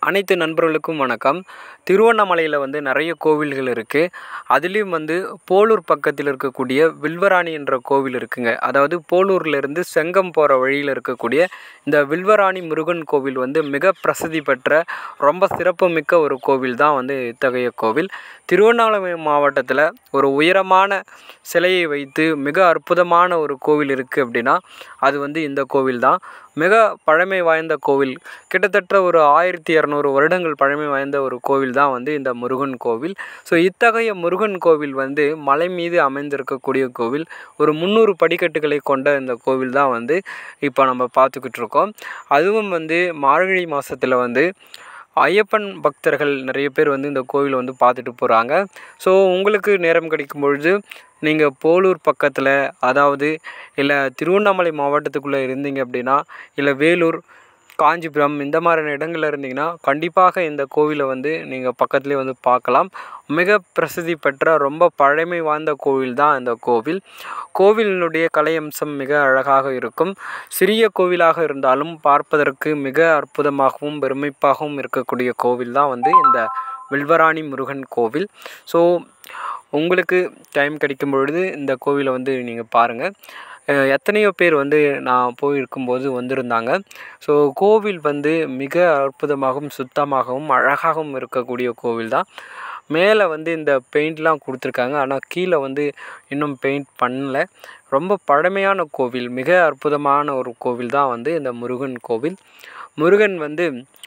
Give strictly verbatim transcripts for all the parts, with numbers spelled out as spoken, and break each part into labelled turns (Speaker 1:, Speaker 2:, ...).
Speaker 1: அனைத்து நண்பர்களுக்கும் வணக்கம். திருவண்ணாமலையில் வந்து நிறைய கோவில்கள் இருக்குது. அதுலேயும் வந்து போலூர் பக்கத்தில் இருக்கக்கூடிய வில்வராணி என்ற கோவில் இருக்குங்க. அதாவது போலூர்லேருந்து செங்கம் போகிற வழியில் இருக்கக்கூடிய இந்த வில்வராணி முருகன் கோவில் வந்து மிக பிரசித்தி பெற்ற ரொம்ப சிறப்புமிக்க ஒரு கோவில் தான் வந்து இத்தகைய கோவில். திருவண்ணாமலை மாவட்டத்தில் ஒரு உயரமான சிலையை வைத்து மிக அற்புதமான ஒரு கோவில் இருக்குது அப்படின்னா அது வந்து இந்த கோவில் தான். மிக பழமை வாய்ந்த கோவில். கிட்டத்தட்ட ஒரு ஆயிரத்தி இரநூறு வருடங்கள் பழமை வாய்ந்த ஒரு கோவில் தான் வந்து இந்த முருகன் கோவில். ஸோ இத்தகைய முருகன் கோவில் வந்து மலை மீது அமைந்திருக்கக்கூடிய கோவில். ஒரு முந்நூறு படிக்கட்டுகளை கொண்ட இந்த கோவில் தான் வந்து இப்போ நம்ம பார்த்துக்கிட்டு இருக்கோம். அதுவும் வந்து மார்கழி மாதத்தில் வந்து ஐயப்பன் பக்தர்கள் நிறைய பேர் வந்து இந்த கோவிலை வந்து பார்த்துட்டு போகிறாங்க. ஸோ உங்களுக்கு நேரம் கிடைக்கும் பொழுது நீங்கள் போலூர் பக்கத்தில், அதாவது இல்லை திருவண்ணாமலை மாவட்டத்துக்குள்ளே இருந்தீங்க அப்படின்னா, இல்லை வேலூர், காஞ்சிபுரம் இந்த மாதிரியான இடங்களில் இருந்தீங்கன்னா கண்டிப்பாக இந்த கோவிலை வந்து நீங்கள் பக்கத்துலேயே வந்து பார்க்கலாம். மிக பிரசித்தி பெற்ற ரொம்ப பழமை வாய்ந்த கோவில் தான் இந்த கோவில். கோவிலினுடைய கலை அம்சம் மிக அழகாக இருக்கும். சிறிய கோவிலாக இருந்தாலும் பார்ப்பதற்கு மிக அற்புதமாகவும் பெருமைப்பாகவும் இருக்கக்கூடிய கோவில் தான் வந்து இந்த வில்வராணி முருகன் கோவில். ஸோ உங்களுக்கு டைம் கிடைக்கும் பொழுது இந்த கோவிலை வந்து நீங்கள் பாருங்கள். எத்தனையோ பேர் வந்து நான் போயிருக்கும்போது வந்திருந்தாங்க. ஸோ கோவில் வந்து மிக அற்புதமாகவும் சுத்தமாகவும் அழகாகவும் இருக்கக்கூடிய கோவில் தான். மேலே வந்து இந்த பெயிண்ட்லாம் கொடுத்துருக்காங்க. ஆனால் கீழே வந்து இன்னும் பெயிண்ட் பண்ணல. ரொம்ப பழமையான கோவில், மிக அற்புதமான ஒரு கோவில் தான் வந்து இந்த முருகன் கோவில். முருகன் வந்து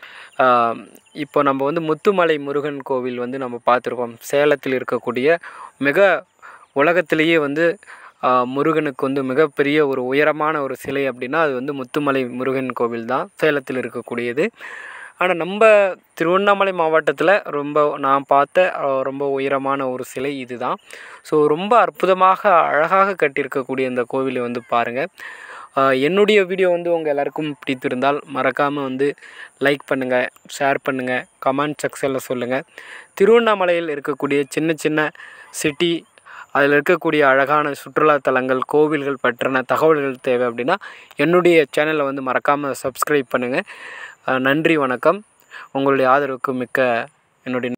Speaker 1: இப்போ நம்ம வந்து முத்துமலை முருகன் கோவில் வந்து நம்ம பார்த்துருக்கோம். சேலத்தில் இருக்கக்கூடிய மிக உலகத்திலேயே வந்து முருகனுக்கு வந்து மிகப்பெரிய ஒரு உயரமான ஒரு சிலை அப்படின்னா அது வந்து முத்துமலை முருகன் கோவில் தான், சேலத்தில் இருக்கக்கூடியது. ஆனால் நம்ம திருவண்ணாமலை மாவட்டத்தில் ரொம்ப நான் பார்த்த ரொம்ப உயரமான ஒரு சிலை இது தான். ஸோ ரொம்ப அற்புதமாக அழகாக கட்டியிருக்கக்கூடிய இந்த கோவிலை வந்து பாருங்கள். என்னுடைய வீடியோ வந்து உங்கள் எல்லாருக்கும் பிடித்திருந்தால் மறக்காமல் வந்து லைக் பண்ணுங்கள், ஷேர் பண்ணுங்கள், கமெண்ட் செக்ஷனில் சொல்லுங்கள். திருவண்ணாமலையில் இருக்கக்கூடிய சின்ன சின்ன சிட்டி, அதில் இருக்கக்கூடிய அழகான சுற்றுலாத்தலங்கள், கோவில்கள் பற்றின தகவல்கள் தேவை அப்படின்னா என்னுடைய சேனலை வந்து மறக்காமல் சப்ஸ்கிரைப் பண்ணுங்கள். நன்றி, வணக்கம். உங்களுடைய ஆதரவுக்கு மிக்க என்னுடைய